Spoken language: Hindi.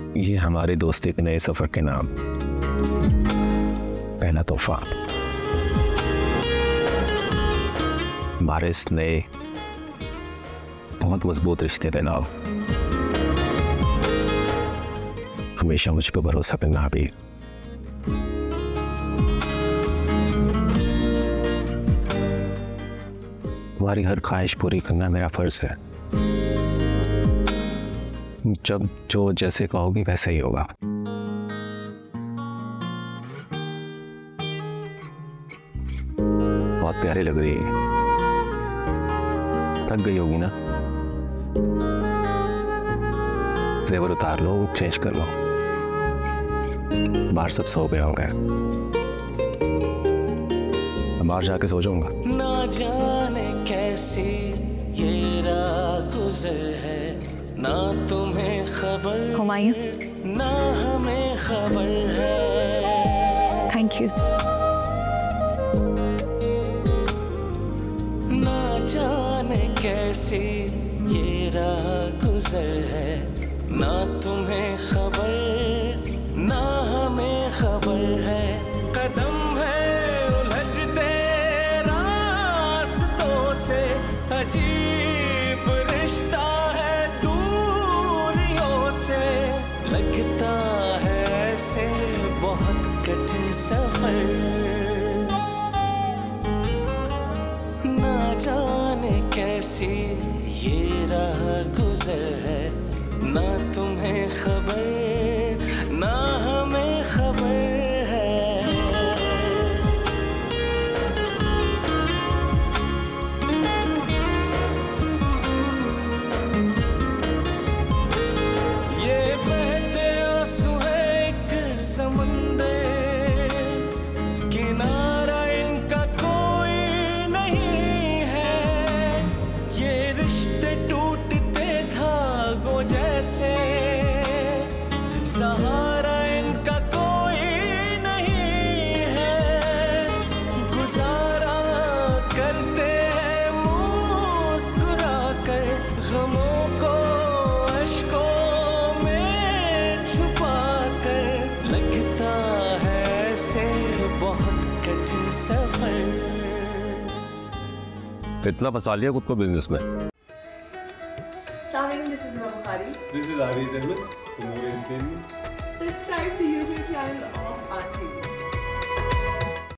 ये हमारी दोस्ती के नए सफर के नाम पहला तोहफा। हमारे इस नए बहुत मजबूत रिश्ते के नाम हमेशा मुझ पर भरोसा करना भी। तुम्हारी हर ख्वाहिश पूरी करना मेरा फर्ज है। जब जो जैसे कहोगी वैसे ही होगा। बहुत प्यारी लग रही है। थक गई होगी ना? जेवर उतार लो, चेंज कर लो। बाहर सब सो गए होंगे। बाहर जाके सो जाऊंगा। ना जाने कैसी ये रात गुजर है, ना तुम्हें खबर ना हमें खबर है। Thank you. ना जाने कैसी ये रात गुजर है, ना तुम्हें खबर ना हमें खबर है। कदम है उलझते रास्तों से, अजीब रिश्ता है दूरियों से। लगता है ऐसे बहुत कठिन सफर, ना जाने कैसी ये राह गुजर है, ना तुम्हें खबर ना हमें खबर है। ये बहते आंसू है एक समंदर, किनारा इनका कोई नहीं है। ये रिश्ते टूटते धागों जैसे, सहारा इनका कोई नहीं है। गुजारा करते हैं मुस्कुरा कर, गमों को अश्कों में छुपा कर। लगता है ऐसे बहुत कठिन सफर। इतना फंसा लिया खुद को बिजनेस में। This is Ramkhari. This is Ari Zahmed. For more information, Subscribe to YouTube channel of RTV.